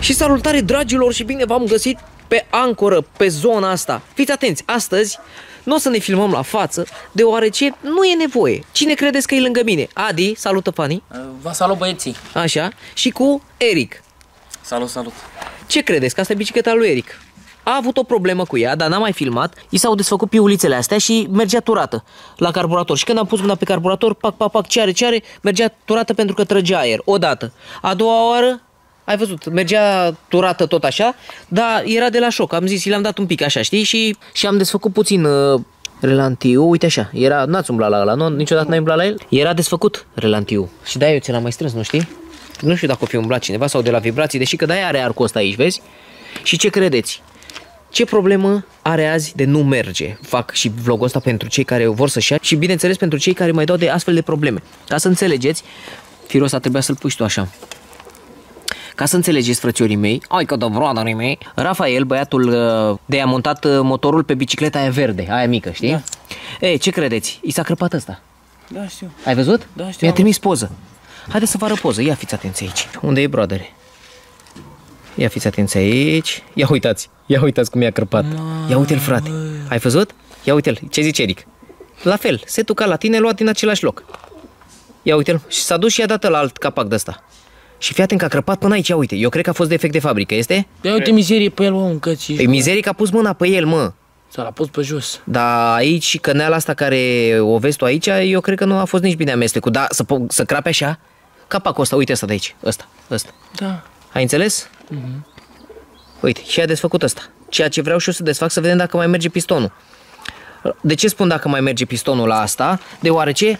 Și salutare, dragilor, și bine v-am găsit pe ancoră, pe zona asta. Fiți atenți, astăzi nu o să ne filmăm la față, deoarece nu e nevoie. Cine credeți că e lângă mine? Adi, salută, Fani. Vă salut, băieții. Așa, și cu Eric. Salut, salut. Ce credeți? Că asta e bicicleta lui Eric. A avut o problemă cu ea, dar n-a mai filmat. I s-au desfăcut piulițele astea și mergea turată la carburator. Și când am pus mâna pe carburator, pac, pac, pac, ce are, mergea turată pentru că trăgea aer. Odată. A doua oară, ai văzut, mergea turată tot așa, dar era de la șoc. Am zis, i-am dat un pic așa, știi? Și am desfăcut puțin relantiu. Uite așa, era, n-ați umblat la ăla, nu? Niciodată n-ai umblat la el? Era desfăcut relantiu. Și de-aia eu ți l-am mai strâns, nu știi? Nu știu dacă o fi umblat cineva sau de la vibrații, deși că de-aia are arcul ăsta aici, vezi? Și ce credeți? Ce problemă are azi de nu merge? Fac și vlogul ăsta pentru cei care vor să-și ia și bineînțeles pentru cei care mai dau de astfel de probleme. Ca să înțelegeți, firul ăsta trebuia să-l pui tu așa. Ca să înțelegeți, frățiorii mei, ai că dovroadarii mei, Rafael, băiatul de a montat motorul pe bicicleta aia verde, aia mică, știi? Da. Ei, ce credeți? I s-a crăpat ăsta. Da, știu. Ai văzut? Da, știu. Mi-a trimis poză. Haideți să vă arăt poză. Ia fiți atenți aici. Unde e, broadere? Ia fiți atenți aici. Ia uitați. Ia uitați cum i-a crăpat. Ia uite-l, frate. Ai văzut? Ia uite-l. Ce zice Eric? La fel. Setul ca la tine, luat din același loc. Ia uite-l. Și s-a dus și i-a dat la alt capac de ăsta. Și fii atent că a crăpat până aici. Ia uite. Eu cred că a fost defect de fabrică, este? Ia uite mizerie pe el, mă, un căci. Păi mizerie că a pus mâna pe el, mă. S-a pus pe jos. Dar aici și căneala asta care o vezi tu aici, eu cred că nu a fost nici bine amestecul. Dar să crape așa? Capacul ăsta, uite ăsta de aici. Ăsta. Da. Ai înțeles? Uite, și a desfăcut ăsta. Ceea ce vreau și eu să desfac, să vedem dacă mai merge pistonul. De ce spun dacă mai merge pistonul la asta? Deoarece,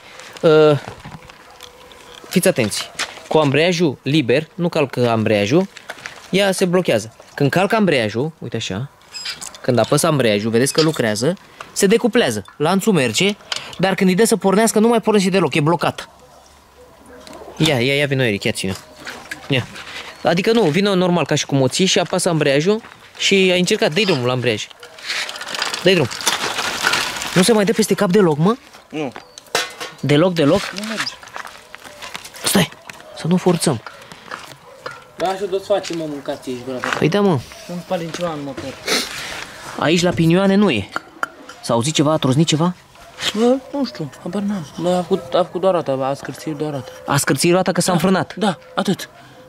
fiți atenți, cu ambreiajul liber, nu calcă ambreiajul, ea se blochează. Când calcă ambreiajul, uite așa, când apăs ambreiajul, vedeți că lucrează, se decuplează. Lanțul merge, dar când îi dă să pornească, nu mai pornește deloc, e blocat. Ia vino, Eric, ia ține. Ia. Adică nu, vino normal ca și cum o ții și apasă ambreiajul și ai încercat, dă-i drumul la ambreiaj. Dă-i drum. Nu se mai dă peste cap deloc, mă? Nu. Deloc? Nu merge. Stai, să nu forțăm. Da, așa tot facem, mă, mâncați aici, brate. Păi da, mă. Nu-mi pare ceva, nu mă per. Aici la pinioane nu e. S-a auzit ceva, a troznit ceva? Bă, nu știu, habar n-am. Noi a făcut doar roata, a scârțit doar roata. A scârțit roata că s-a înfrânat. Da, atât.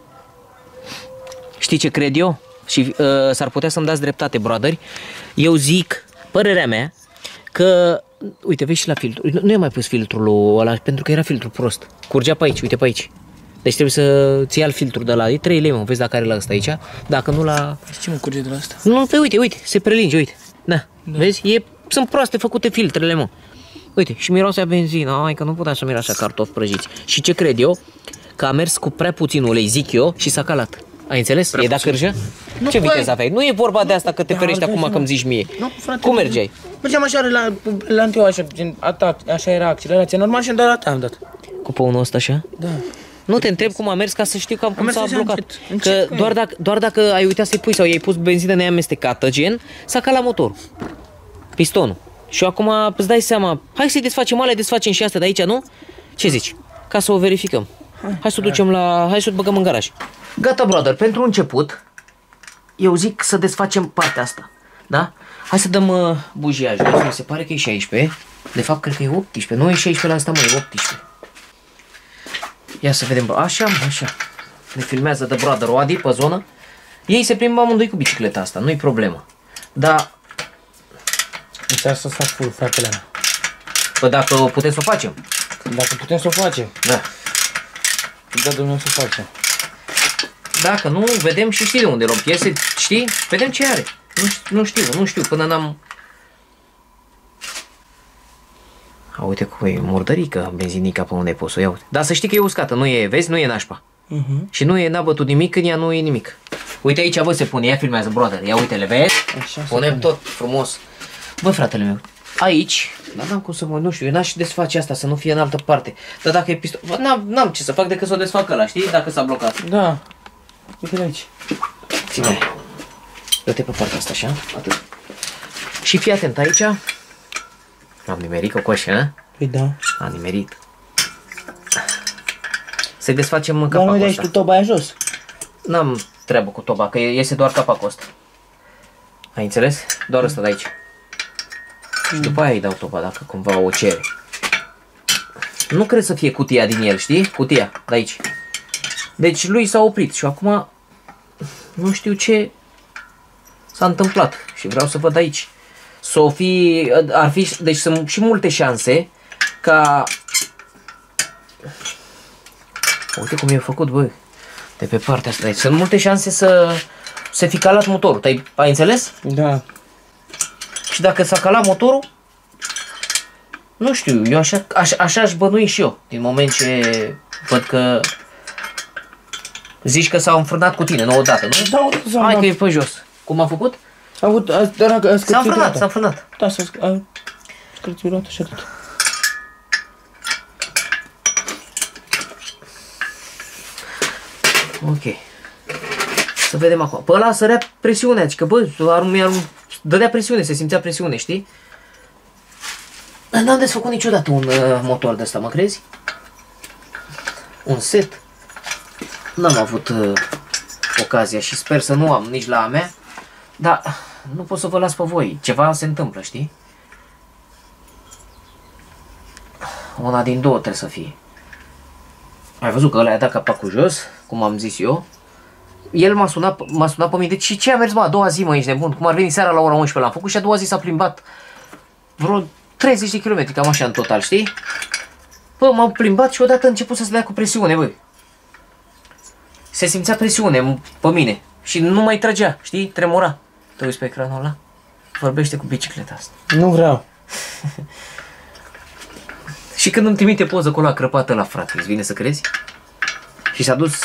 Știi ce cred eu? Și s-ar putea să-mi dați dreptate, broaderi. Eu zic, părerea mea, că, uite, vezi și la filtru. Nu i-am mai pus filtrul ăla, pentru că era filtru prost. Curgea pe aici, uite pe aici. Deci trebuie să ții alt filtru de la, e 3 lei, mă, vezi dacă are la ăsta aici. Dacă nu la... Ce mă curge de la asta? Nu, pe uite, se prelinge, uite. Da. Vezi? Sunt proaste făcute filtrele, mă. Uite, și miroase a benzină. Ai, că nu puteam să miroase cartofi prăjiți. Și ce cred eu? Că a mers cu prea puțin ulei, zic eu, și s-a calat. Ai înțeles? E da cârjă? Ce viteză aveai? Nu e vorba de asta că te ferești acum că îmi zici mie. Nu, frate, cum mergeai? Mergeam așa la antiu, așa era accelerația normal și doar am dat. Cu păunul ăsta așa? Da. Nu te întreb cum a mers ca să știu cam cum s-a blocat. Încet, că doar dacă ai uitat să-i pui sau i-ai pus benzină neamestecată, gen, s-a calat motorul. Pistonul. Și acum îți dai seama, hai să-i desfacem alea, desfacem și astea de aici, nu? Ce zici? Ca să o verificăm. Hai să o ducem hai să o băgăm în garaj. Gata, brother, pentru început, eu zic să desfacem partea asta, da? Hai să dăm bujiajul, mi se pare că e 16, de fapt cred că e 18, nu e 16 la asta, mă, e 18. Ia să vedem, așa, ne filmează de brother Oadi pe zonă. Ei se plimbă amândoi cu bicicleta asta, nu-i problemă. Dar... Înțeleg să fac full, fratele meu. Păi dacă putem să o facem. Dacă putem să o facem. Da. Da, domnule, să o facem. Dacă nu, vedem și știi de unde luăm piese, știi? Vedem ce are. Nu știu, până n-am... Uite cum e murdărică benzinica pe unde ai pus-o, ia uite. Dar să știi că e uscată, nu e, vezi, nu e nașpa. Și n-a bătut nimic când ea nu e nimic. Uite aici, bă, se pune, ea filmează, brother, ia uite-le, vezi? Așa, punem tot frumos. Bă, fratele meu, aici, dar n-am cum să mă, nu știu, eu n-aș desface asta, să nu fie în altă parte. Dar dacă e piston, n-am ce să fac decât să o desfac ăla, știi? Dacă s-a blocat. Da. Uite aici. Ține. Dă-te pe partea asta, așa, atât. Și fii atent aici. Am nimerit cocoșe, a? Păi da. Am nimerit. Să-i desfacem Dar capacul nu ăsta. tu toba aia jos. N-am treabă cu toba, că iese doar capacul ăsta. Ai înțeles? Doar ăsta de aici. Și după aia îi dau toba, dacă cumva o cere. Nu cred să fie cutia din el, știi? Cutia, de aici. Deci lui s-a oprit și acum nu știu ce s-a întâmplat și vreau să văd aici. Ar fi, deci sunt și multe șanse ca... Uite cum e făcut, băi, de pe partea asta. Deci sunt multe șanse să fi calat motorul. Ai înțeles? Da. Și dacă s-a calat motorul, nu știu, eu așa aș bănui și eu, din moment ce văd că zici că s-au înfrânat cu tine, nu odată, nu? Da, Hai că e pe jos. Cum a făcut? S-a S-a înfrânat. Da, s-a scârțurat și atât. Ok. Să vedem acum. Pe ăla sărea presiunea, adică bă, dădea presiune, se simțea presiune, știi? N-am desfăcut niciodată un motor de ăsta, mă crezi? Un set? N-am avut ocazia și sper să nu am nici la a mea, dar nu pot să vă las pe voi. Ceva se întâmplă, știi? Una din două trebuie să fie. Ai văzut că ăla i-a dat capacul jos, cum am zis eu. El m-a sunat pe mine. Deci ce a mers, mă, a doua zi, mă, ești nebun? Cum ar veni seara la ora 11 l-am făcut și a doua zi s-a plimbat vreo 30 de km, cam așa în total, știi? Bă, m-am plimbat și odată a început să se dea cu presiune, băi. Se simțea presiune pe mine și nu mai trăgea, știi? Tremura. Te uiți pe ecranul ăla? Vorbește cu bicicleta asta. Nu vreau. Și când îmi trimite poză cu ăla crăpată la frate, îți vine să crezi? Și s-a dus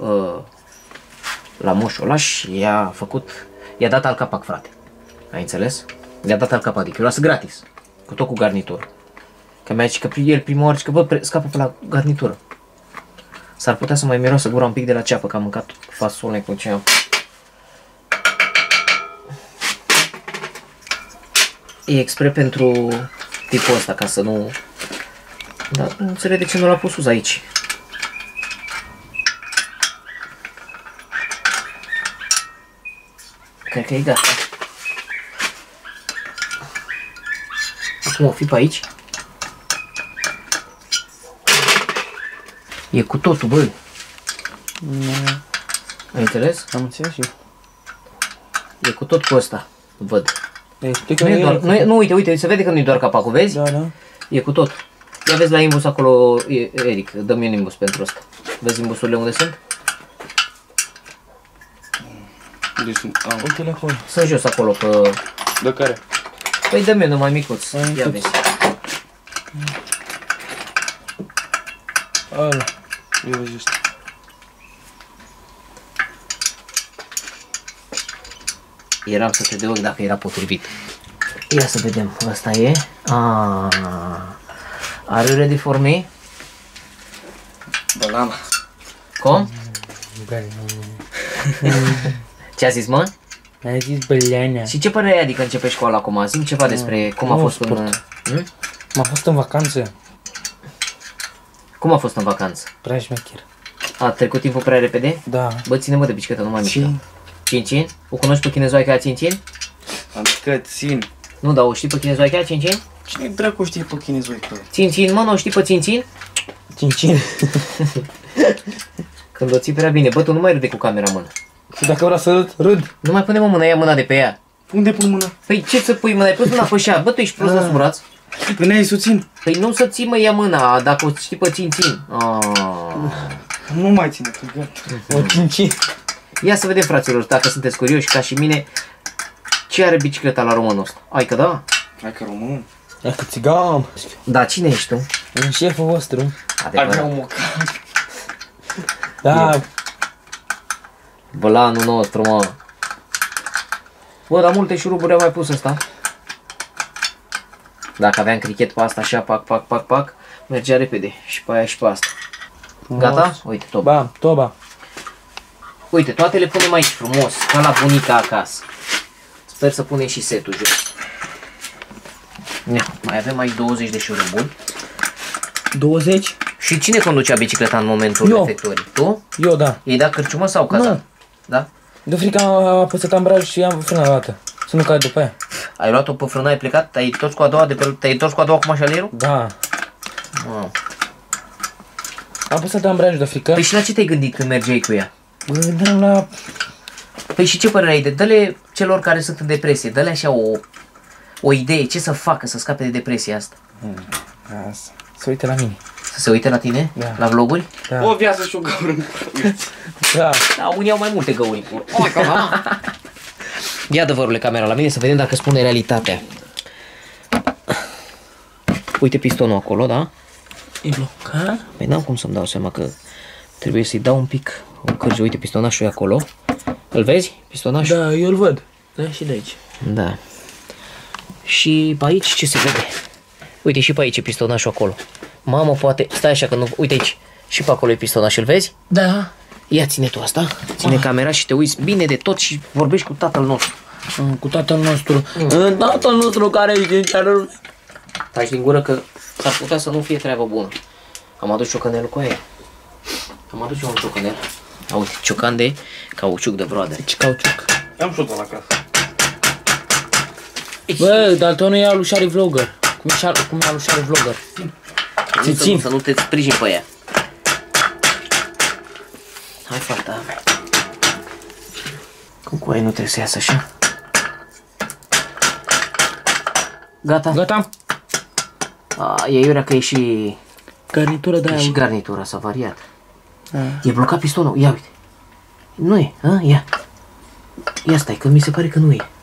la moșul ăla și i-a dat alt capac, frate. Ai înțeles? I-a dat alt capac, adică eu las gratis. Cu tot cu garnitură. Că mi-a zis că el prima oară, că bă, scapă pe la garnitură. S-ar putea să mai miroasă gura un pic de la ceapă, că am mâncat fasole cu ce am. E expre pentru tipul ăsta, ca să nu... Dar nu înțeleg de ce nu l-a pus sus aici. Cred că e gata. Acum o fi pe aici. E cu totul, băi. Ai înțeles? Am înțeles și eu. E cu tot cu ăsta, văd. Explică-mi Nu, uite, se vede că nu-i doar capacul, vezi? Da. E cu tot. Ia vezi la imbus acolo, Eric, dă-mi un imbus pentru ăsta. Vezi imbusurile unde sunt? Uite-le acolo. Sunt jos acolo, că... De care? Păi dă-mi unul mai micuț. Ia vezi. Ăla. Eu vezi ăsta. Eram să te deoc dacă era potrivit. Ia să vedem, ăsta e. Are you ready for me? Banana. Cum? Ce a zis, mă? Mi-a zis băleana. Și ce părere ai, adică începe școala acum? Zi-mi ceva despre cum a fost în... M-a fost în vacanță. Cum a fost în vacanță? Prea șmecher. A trecut timpul prea repede? Da. Bă, ține-mă de bicicletă, nu mai mișcă. Cincin? O cunoști pe chinezoaica aia Cincin? Am zis că țin. Nu, dar o știi pe chinezoaica aia Cincin? Cine dracu știe pe chinezoică? Cincin, mă, nu o știi pe Cincin? Cincin. Când o ții prea bine, bă, tu nu mai râde cu camera, mână. Și dacă vreau să râd? Nu mai pune mâna, ia mâna de pe ea. Unde pun mâna? Păi ce să pui mâna? Ai pus mâna pe șa, bă, tu ești prost la braț. Până ai să țin. Păi nu să ții, mă, ia mâna, dacă o știi pe Cincin. Nu mai ține, că gata. O Cincin. Ia să vedem, fraților, dacă sunteți curioși, ca și mine, ce are bicicleta la românul ăsta. Ai că da? Hai că român. Hai că țigan. Da, cine ești tu? Un șeful vostru. Adevărat. Avea un mocan. Da. Bălanul nostru, mă. Bă, dar multe șuruburi am mai pus ăsta. Dacă aveam crichet pe asta, așa, pac, mergea repede. Și pe aia și pe asta. Gata? Uite, toba. Ba, toba. Uite, toate le punem aici frumos, ca la bunica acasă. Sper să punem și setul jos. Mai avem aici 20 de șuruburi. 20? Și cine conducea bicicleta în momentul efectuării? Tu? Eu, da. I-ai dat cârciumă sau cazan? Nu. Da? De frică am apăsat ambraj și am frânat la dată. Să nu cad după aia. Ai luat-o pe frână, ai plecat? Te-ai întors cu a doua te-ai întors cu a doua cu mașalierul? Da. Wow. Am apăsat ambrajul de frică. Păi și la ce te-ai gândit când mergeai cu ea? Mă gândeam la... Păi și ce părere ai de? Dă-le celor care sunt în depresie, dă-le așa o idee, ce să facă să scape de depresia asta. Asta. Să uite la mine. Să se uite la tine? Da. La vloguri? Da. O viață și o gaură. Da. Da, unii au mai multe găuri. Ia adevărule camera la mine să vedem dacă spune realitatea. Uite pistonul acolo, da? E blocat? Păi n-am cum să-mi dau seama că trebuie să-i dau un pic o cârjă. Uite pistonașul e acolo. Îl vezi? Pistonașul? Da, eu îl văd. Da, și de aici. Da. Și pe aici ce se vede? Uite și pe aici e pistonașul acolo. Mamă, poate... Stai așa că nu... Uite aici. Și pe acolo e pistonaș, îl vezi? Da. Ia ține tu asta. Ține camera și te uiți bine de tot și vorbești cu tatăl nostru. Cu tatăl nostru. Tatăl nostru care e din cerul. Taci din gură că s-ar putea să nu fie treabă bună. Am adus ciocanelul cu aia. Am adus eu un ciocanel. Uite, ciocan de cauciuc de broader. Ce cauciuc. Am și-o la casă. Bă, dar tu nu e alușare vlogger. Cum e alușare vlogger? Să nu te sprijin pe ea. Hai, fata. Cum cu aia nu trebuie să iasă așa? Gata? Gata? E iurea că e și... Garnitură de E aia. și garnitura, s-a variat. E blocat pistonul, ia uite. Nu e, ia. Ia stai, că mi se pare că nu e.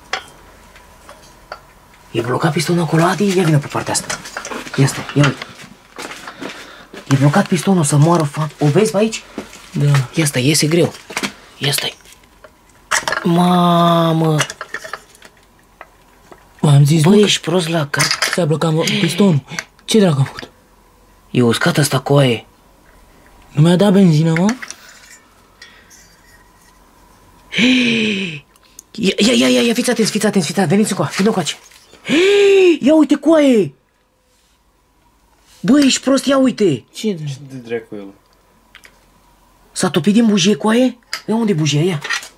E blocat pistonul acolo, Adi, ia vină pe partea asta. Ia stai, ia uite. E blocat pistonul să moară, o vezi pe aici? Da. Ia stai, iese greu. Ia stai. Mamă. Am zis, Bă, nu, ești prost la cap. s-a blocat pistonul. Ce dracu am făcut? E uscat asta coaie. Nu mi-a dat benzină, mă? Ia, fiți atenți, veniți încoa, vină încoace. Ia uite coaie. Bă, ești prost, ia uite. Ce De dracu el. S-a topit din bujie coaie? Ia unde e bujia, ia.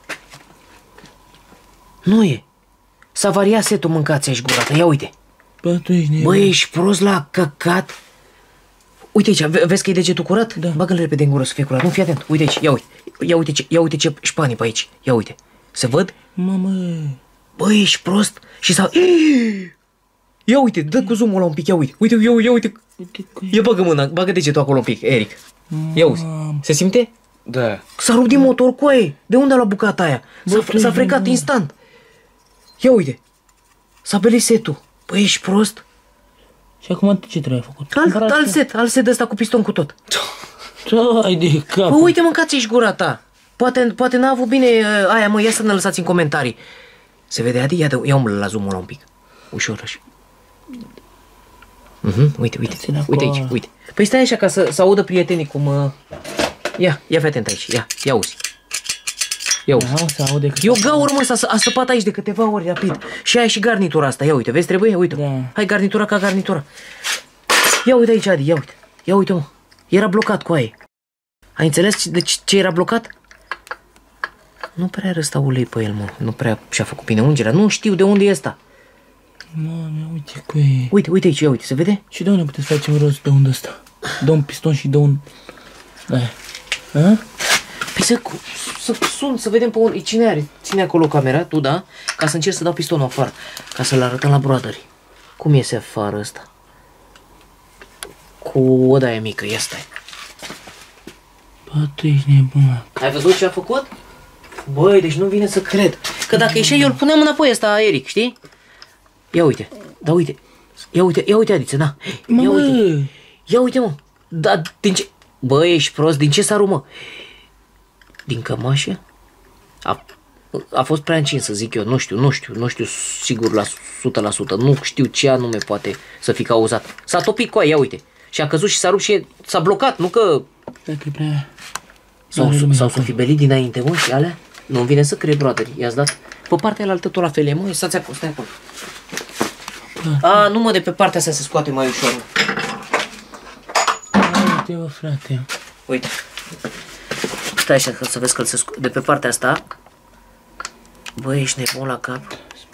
Nu e. S-a variat setul, mâncați aici gurată, ia uite. Bă, tu ești nebun. Bă, ești prost la căcat. Uite aici, vezi că e degetul curat? Da. Bagă-l repede în gură să fie curat. Nu, fii atent. Uite aici, ia uite ce șpanii pe aici. Ia uite. Se văd? Mamă. Bă, ești prost. Și s-a... Ia uite, dă cu zoom-ul ăla un pic, ia uite. Uite. Ia bagă mâna, bagă degetul acolo un pic, Eric. Ia uzi. Se simte? Da. S-a rupt din motor, coaie. De unde a luat bucata aia? S-a frecat instant. Ia uite. S-a belit setul. Bă, ești prost. Și acum ce trebuie făcut? Alt set ăsta cu piston cu tot. Ai de cap. Bă, uite, mâncați-și gura ta. Poate n-a avut bine aia, mă, ia să ne lăsați în comentarii. Se vede, Adi? Ia umblă la zoom-ul ăla un pic. Ușor așa. Uite aici, uite. Păi stai așa ca să audă prietenii cum... Ia fii atent aici, ia auzi. Ia uzi. Da, să aude că... E o gaură, mă, s-a săpat aici de câteva ori, rapid. Și aia și garnitura asta, ia uite, vezi, trebuie? Uite. Da. Hai, garnitura ca garnitura. Ia uite aici, Adi, ia uite, mă. Era blocat cu aia. Ai înțeles de ce era blocat? Nu prea are ăsta ulei pe el, mă. Nu prea și-a făcut bine ungerea. Nu știu de unde e ăsta. Mame, uite că e... Uite aici, ia uite, se vede? Și de unde puteți face un rost de undă ăsta? Dă un piston și dă un... Aia. A? Păi să sun, să vedem pe unde... Cine are? Ține acolo camera, tu, da? Ca să încerc să dau pistonul afară. Ca să-l arătăm la broadări. Cum iese afară ăsta? Cu o daia mică, ia stai. Bă, tu ești nebun. Ai văzut ce a făcut? Băi, deci nu vine să cred. Că dacă ieșea, eu îl puneam înapoi ăsta, Eric, știi? Ia uite, da uite. Ia uite, Adiță, da. Ia uite, mă. Da, din ce... Bă, ești prost, din ce s-a rupt, mă? Din cămașă? A fost prea încins, să zic eu, nu știu sigur la 100%, nu știu ce anume poate să fi cauzat. S-a topit cu aia, ia uite. Și a căzut și s-a rupt și s-a blocat, nu că... Dacă e prea... Sau s-o fi belit dinainte, mă, și alea? Nu-mi vine să cred, brother. I-ați dat pe partea aia tot la fel, mă, stați acolo, stai acolo. A, nu, mă, de pe partea asta se scoate mai ușor, mă. Uite, bă, frate. Uite. Stai așa, să vezi că se scoate. De pe partea asta Băi, ești nebun la cap?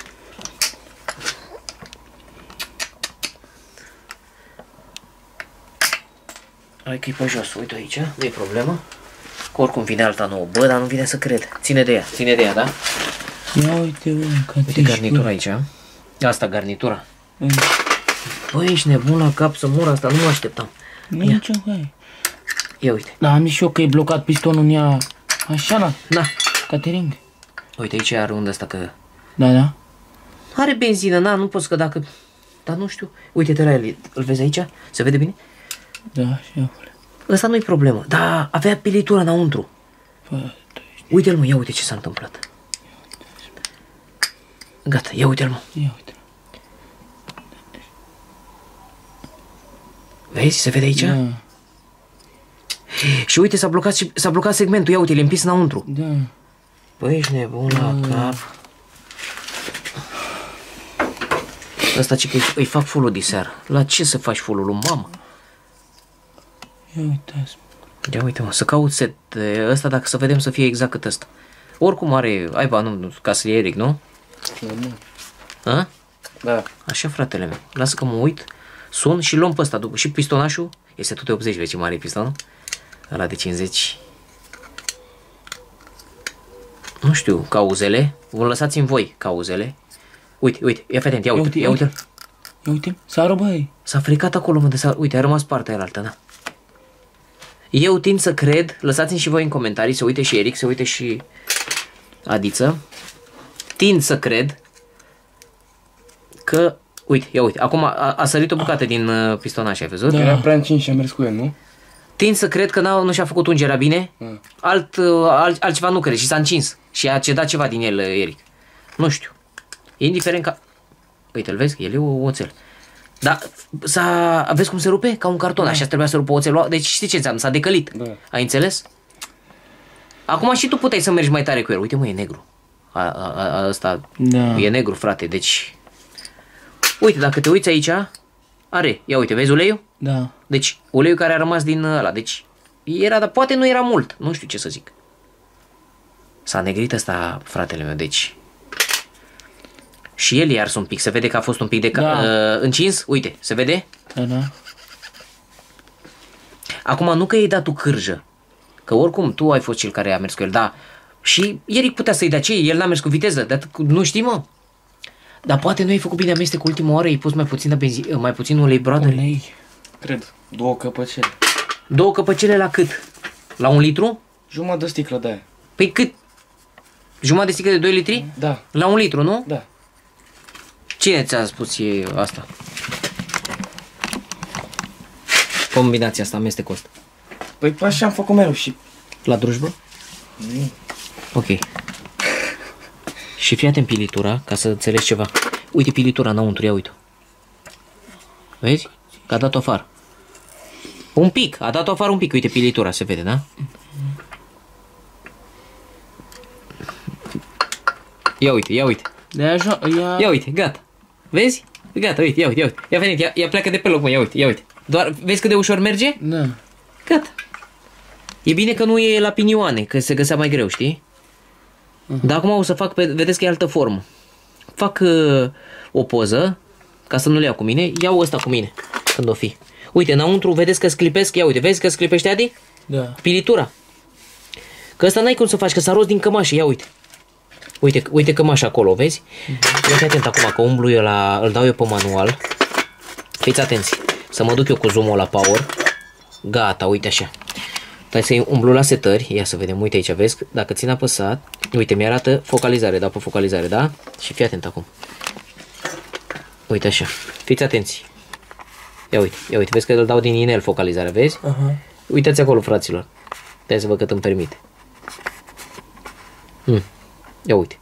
Hai că e pe jos, uite aici, nu e problemă. Că oricum vine alta nouă, bă, dar nu vine să cred. Ține de ea, da? Ia uite, bă, Uite garnitura aici. Asta, garnitura. Băi, ești nebun la cap să mor, asta nu mă așteptam. Nici hai. Ia uite. Da, am zis și eu că e blocat pistonul în ea. Așa, la Da. catering. Uite, aici are unde asta că... Da. Are benzină, na, nu poți că dacă... Dar nu știu. Uite-te la el, îl vezi aici? Se vede bine? Da, și eu. Ăsta nu-i problemă. Da, avea pilitura înăuntru. Uite-l, mă, ia uite ce s-a întâmplat. Gata, ia uite-l, mă. Ia uite. Vezi? Se vede aici? Da. Și uite, s-a blocat segmentul. Ia uite, e împins înăuntru. Da. Băi, ești nebun la cap. Ăsta ce că îi fac full-ul diseară. La ce să faci full-ul lui mamă? Ia uite. Ia uite, mă, să caut set ăsta dacă să vedem să fie exact cât ăsta. Oricum are, aiba, nu, ca să-l Eric, nu? A? Da. Așa, fratele meu. Lasă că mă uit, sun și luăm pe ăsta. Și pistonașul este tot de 80, vezi ce mare e pistonul? Ăla de 50. Nu știu, cauzele. Vă lăsați în voi cauzele. Uite, ia atent, ia uite. Ia uite, sară, băi. S-a fricat acolo, mă, uite, a rămas partea aia altă, da. Eu tind să cred, lăsați-mi și voi în comentarii, se uite și Eric, se uite și Adiță. Tind să cred că, uite, ia uite, acum a sărit o bucată din pistonaș, ai văzut? Era prea încins și am mers cu el, nu? Tind să cred că nu și-a făcut ungerea bine, altceva nu cred și s-a încins și a cedat ceva din el, Eric. Nu știu. Indiferent că... Uite, îl vezi? El e oțel. Dar vezi cum se rupe? Ca un carton, așa trebuia să rupă oțelul. Deci știi ce înseamnă? S-a decălit. Da. Ai înțeles? Acum și tu puteai să mergi mai tare cu el. Uite, mă, e negru. Ăsta e negru, frate, deci... Uite, dacă te uiți aici, are. Ia uite, vezi uleiul? Da. Deci, uleiul care a rămas din ăla. Deci, era, dar poate nu era mult. Nu știu ce să zic. S-a negrit ăsta, fratele meu, deci... Și el i-a ars un pic, se vede că a fost un pic de încins, uite, se vede? Da. Acum nu că i-ai dat tu cârjă, că oricum tu ai fost cel care a mers cu el, da, și Eric putea să-i dea ce, el n-a mers cu viteză, dar nu știi, mă? Dar poate nu ai făcut bine amestec ultima oară, ai pus mai puțin benzină, mai puțin ulei, brother. Ulei. Cred, 2 căpăcele. 2 căpăcele la cât? La 1 litru? Jumătate de sticlă de aia. Păi cât? Jumătate de sticlă de 2 litri? Da. La 1 litru, nu? Da. Cine ți-a spus ție asta? Combinația asta, amestecul ăsta. Păi așa am făcut mereu și... La drujbă? Nu. Ok. Și fii atent pilitura, ca să înțelegi ceva. Uite pilitura înăuntru, ia uite-o. Vezi? Că a dat-o afară. Un pic, a dat-o afară un pic. Uite pilitura, se vede, da? Ia uite. Ia uite, gata. Vezi? Gata, uite, ia uite. Ia venit, ia pleacă de pe loc, mă, ia uite. Doar, vezi cât de ușor merge? Da. Gata. E bine că nu e la pinioane, că se găsea mai greu, știi? Dar acum o să fac, vedeți că e altă formă. Fac o poză, ca să nu le iau cu mine, iau ăsta cu mine, când o fi. Uite, înăuntru, vedeți că sclipesc, ia uite, vezi că sclipește, Adi? Da. Pilitura. Că ăsta n-ai cum să faci, că s-a rost din cămașă, ia uite. Uite cămașa acolo, vezi? Ia fi atent acum, că umblu eu îl dau eu pe manual. Fiți atenți, să mă duc eu cu zoom-ul la power. Gata, uite așa. Hai să umblu la setări, ia să vedem, uite aici, vezi? Dacă țin apăsat, uite, mi-arată focalizare, dau pe focalizare, da? Și fii atent acum. Uite așa, fiți atenți. Ia uite, vezi că îl dau din inel focalizarea, vezi? Uitați acolo, fraților. Hai să văd cât îmi permite. Ia uite.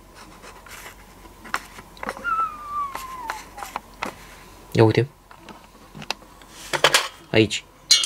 Ia uite. Aici.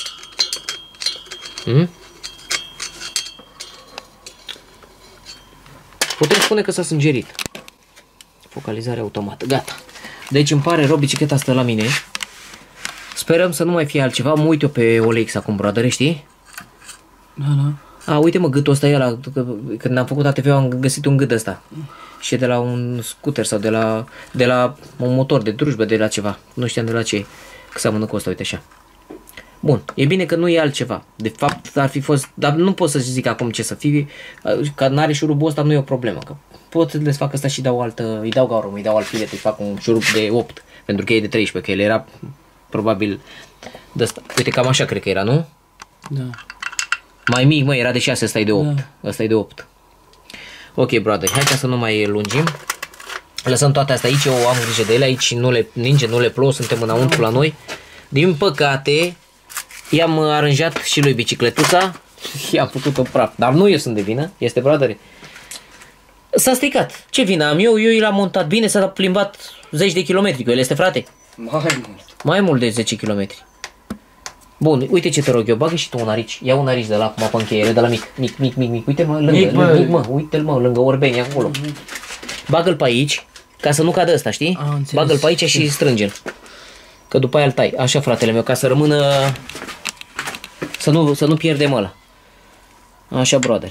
Putem spune că s-a sângerit. Focalizare automată. Gata. Deci îmi pare rău, bicicleta stă la mine. Sperăm să nu mai fie altceva. Mă uit eu pe OLX acum, brother, știi? Da. A, uite mă, gâtul ăsta e ăla, când am făcut ATV am găsit un gât ăsta. Și e de la un scooter sau de la un motor de drujbă, de la ceva. Nu știam de la ce. Că seamănă cu ăsta, uite așa. Bun, e bine că nu e altceva. De fapt ar fi fost, dar nu pot să zic acum ce să fie, că n-are șurubul ăsta, nu e o problemă. Că pot să le fac asta și dau altă, îi dau gaură, îi dau alt filet, îi fac un șurub de 8, pentru că e de 13, că el era probabil de ăsta. Uite, cam așa cred că era, nu? Da. Mai mic, mă, era de 6, ăsta e de 8. Da. Ăsta e de 8. Ok, brother, hai ca să nu mai lungim. Lăsăm toate astea aici, eu am grijă de ele, aici nu le ninge, nu le plouă, suntem înăuntru la noi. Din păcate, i-am aranjat și lui bicicletuța și i-am făcut-o praf. Dar nu eu sunt de vină, este brother. S-a stricat. Ce vină am eu? Eu l-am montat bine, s-a plimbat 10 de kilometri cu el, este frate? Mai mult. Mai mult de 10 kilometri. Bun, uite ce te rog eu, bagă și tu un arici. Ia un arici de la acum pe încheiere, de la mic. Uite mă, lângă, mă, uite-l mă, lângă Orbeni acolo. Bagă-l pe aici, ca să nu cadă ăsta, știi? Bagă-l pe aici și strânge-l. Că după aia îl tai. Așa, fratele meu, ca să rămână... Să nu pierdem ăla. Așa, brother.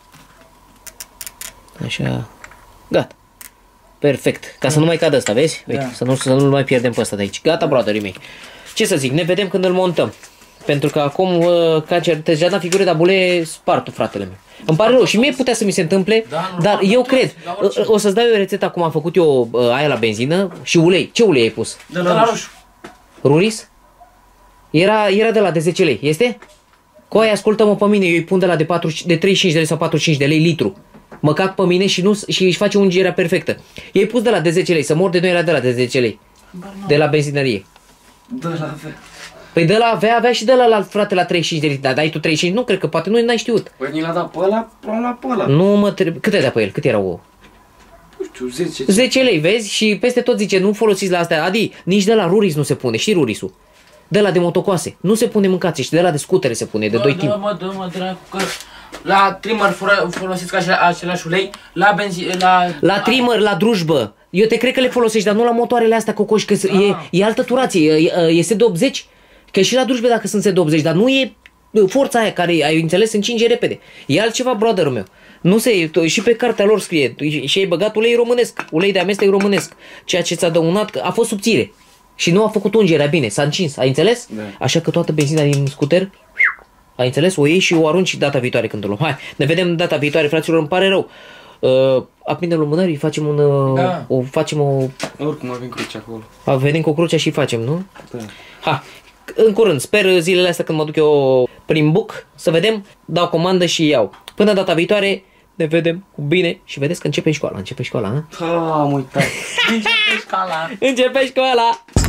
Așa. Gata. Perfect. Ca să nu mai cadă ăsta, vezi? Uite, să nu mai pierdem pe ăsta de aici. Gata, brother-ii mei. Ce să zic, ne vedem când îl montăm. Pentru că acum Tejana figure de bule spartul, fratele meu. Îmi pare rău și mie putea să mi se întâmple, dar eu cred. O să-ți dau eu rețeta cum am făcut eu aia la benzină și ulei. Ce ulei ai pus? De la roșu. Ruris? Era de la de 10 lei, este? Cu aia ascultă-mă pe mine, eu îi pun de la de 35 de lei sau 45 de lei litru. Mă cac pe mine și își face ungerea perfectă. I-ai pus de la de 10 lei, să mor de nu era de la de 10 lei. De la benzinărie. De la avea. Păi de la avea și de la frate la 35 de lei. Dar dai tu 35? Nu, cred că poate nu n-ai știut. Păi ni l-a dat pe ăla, la pe ăla. Nu mă trebuie. Cât ai dat pe el? Cât erau ouă? Nu știu, 10. 10 lei, vezi? Și peste tot zice, nu folosiți la astea. Adi, nici de la Ruris nu se pune, știi Rurisul? De la de motocoase. Nu se pune mâncați și de la de scutere se pune, de 2 timp. Dă-mă, dracu, că la trimmer folosiți același ulei, la benzină, La trimmer, la drujbă. Eu te cred că le folosești, dar nu la motoarele astea cocoși, că e altă turație, e SD80. Că și la drujbe dacă sunt SD80, dar nu e forța aia care, ai înțeles, încinge repede. E altceva, brother-ul meu. Nu se, și pe cartea lor scrie, și ai băgat ulei românesc, ulei de amestec românesc. Ceea ce ți-a dăunat a fost subțire. Și nu a făcut ungerea bine, s-a încins, ai înțeles? Da. Așa că toată benzina din scooter, ai înțeles? O iei și o arunci data viitoare când o luăm. Hai, ne vedem data viitoare, fraților, îmi pare rău. Aprinde lumânării, facem o... Oricum avem cruce acolo. Venim cu crucea și facem, nu? Da. Ha, în curând, sper zilele astea când mă duc eu prin buc, să vedem, dau comandă și iau. Până data viitoare, ne vedem cu bine și vedeți că începe școala, ha? Am uitat. Începe școala. Începe școala!